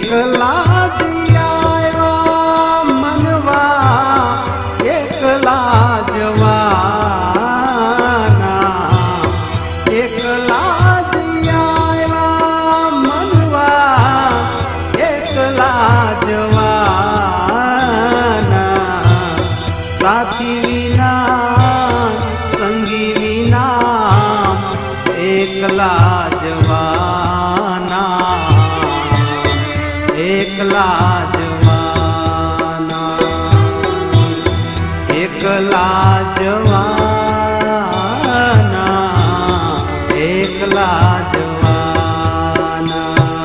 एकला जियावा मनवा एकला जवाना, एकला जियावा मनवा एकला जवाना, साथी विना संगी विना एकला जवाना, एकला जवाना, एकला जवाना, एकला जवाना।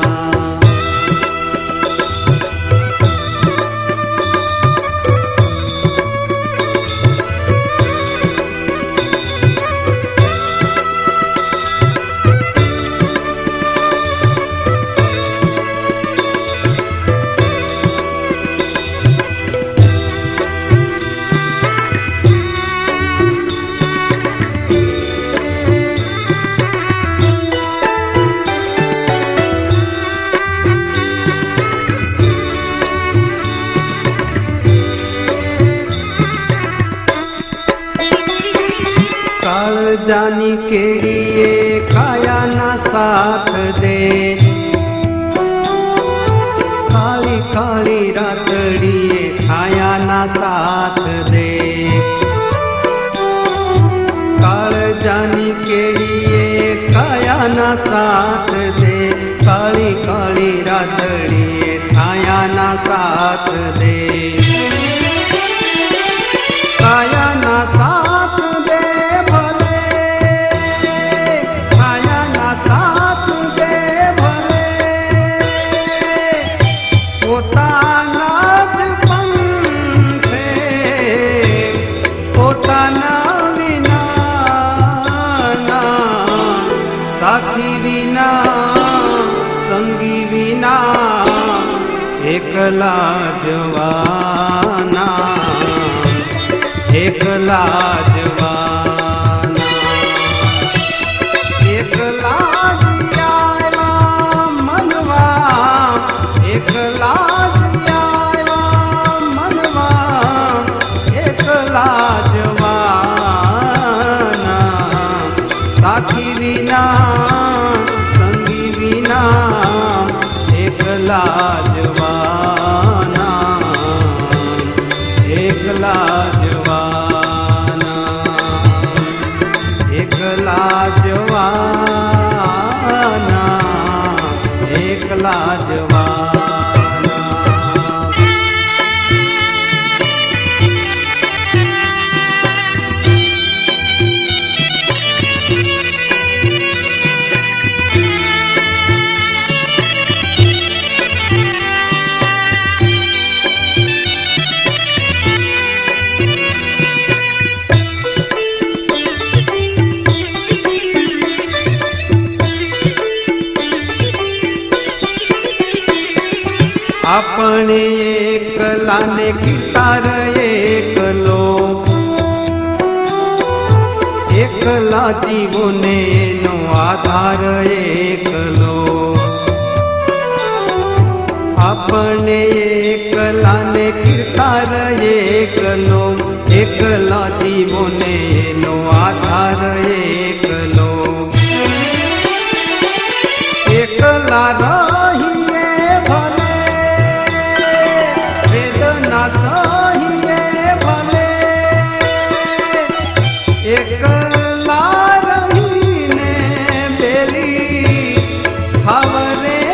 जानी केड़िए काया ना साथ दे, काली काली रातड़िए छाया ना साथ दे, काल जानी केड़िए काया ना साथ दे, काली काली रातड़िए छाया ना साथ दे, काया ना साथ दे साथी विना संगी विना एकला जवाना, एकला जवाना, एकला जियावा मनवा एकला जियावा मनवा एकला जवाना, साथी विना संगी विना एकला जवाना, एकला जवाना, एकला जवाना, एकला जवाना। अपने एकला ने गिटार एकलो, एकला जीवने नो आधार एकलो, अपने एकला ने गिटार एकलो, एकला जीवने नो आधार एकलो, एकला रहिए भले सहिए भले, एकला रहीने बेली खबरे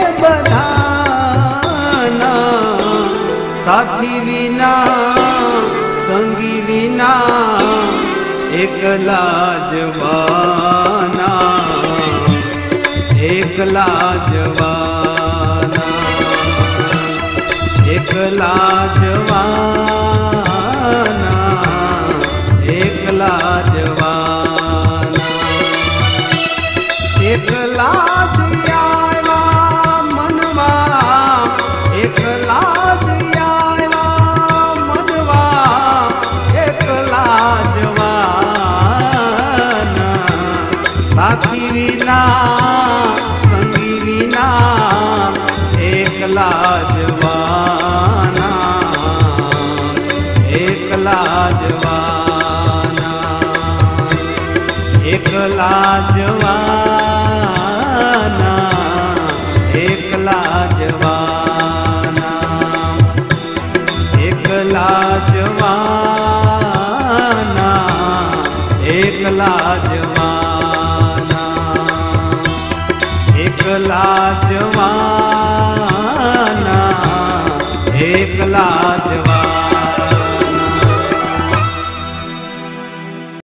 बधाना, साथी विना संगी विना एकला जवाना, एकला जवाना, एकला जवाना, एकला जवाना, एकला जियावा मनवा एकला जियावा मनवा एकला जवाना, साथी विना संगी विना એકલા જવાના, એકલા જવાના, એકલા જવાના, એકલા જવાના, એકલા જવાના, એકલા જવાના, એકલા જવાના, એકલા જવાના.